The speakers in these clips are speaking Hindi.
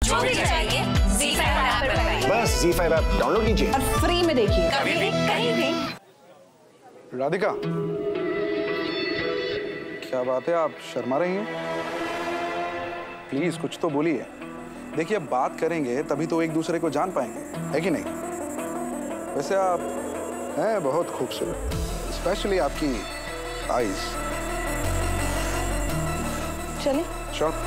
जो भी चाहिए ZEE5 ऐप पर पाइए। बस ZEE5 ऐप डाउनलोड कीजिए और फ्री में देखिए, कभी भी कहीं भी। राधिका, क्या बात है, आप शर्मा रही हैं? प्लीज कुछ तो बोलिए। देखिए, अब बात करेंगे तभी तो एक दूसरे को जान पाएंगे, है कि नहीं? वैसे आप हैं बहुत खूबसूरत, स्पेशली आपकी आईज। चलिए। श्योर।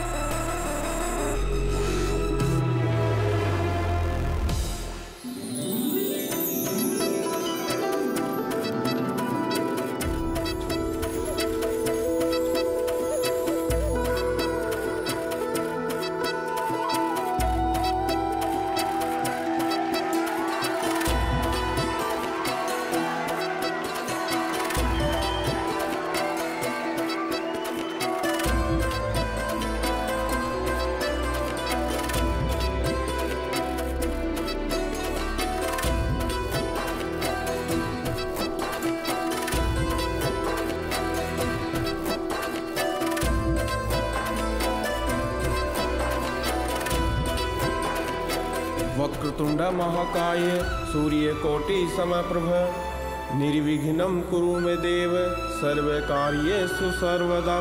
वक्रतुंड महाकाय सूर्यकोटि समप्रभ निर्विघ्नं कुरु मे देव सर्वकार्येषु सर्वदा।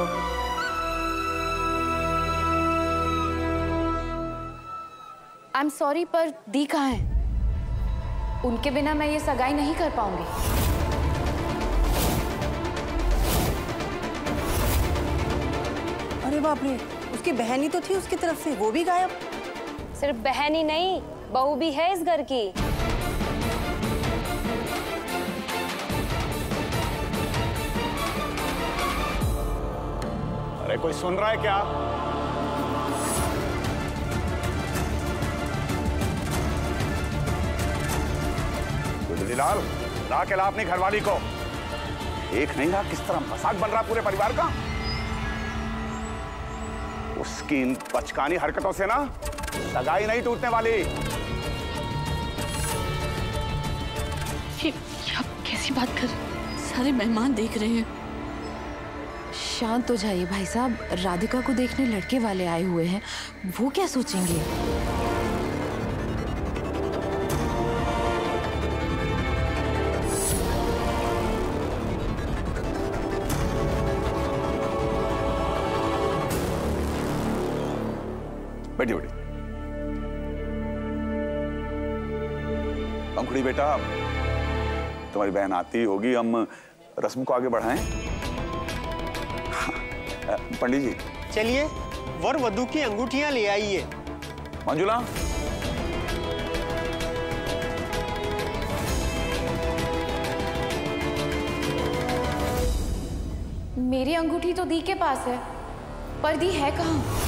आई एम सॉरी, पर दी कहाँ है? उनके बिना मैं ये सगाई नहीं कर पाऊंगी। अरे बाप रे, उसकी बहन ही तो थी उसकी तरफ से, वो भी गायब। सिर्फ बहन ही नहीं, बहू भी है इस घर की। अरे कोई सुन रहा है क्या? गुजरीलाल, ला के ला अपनी घरवाली को। एक नहीं रहा किस तरह मजाक बन रहा पूरे परिवार का। उसकी इन बचकानी हरकतों से ना सगाई नहीं टूटने वाली। ये आप कैसी बात कर? सारे मेहमान देख रहे हैं। शांत हो जाइए भाई साहब, राधिका को देखने लड़के वाले आए हुए हैं, वो क्या सोचेंगे? बैठी बैठी। अंकुड़ी बेटा, तुम्हारी बहन आती होगी, हम रस्म को आगे बढ़ाएं। पंडित जी चलिए, वर वधू की अंगूठियां ले आइए। मंजुला, मेरी अंगूठी तो दी के पास है, पर दी है कहाँ?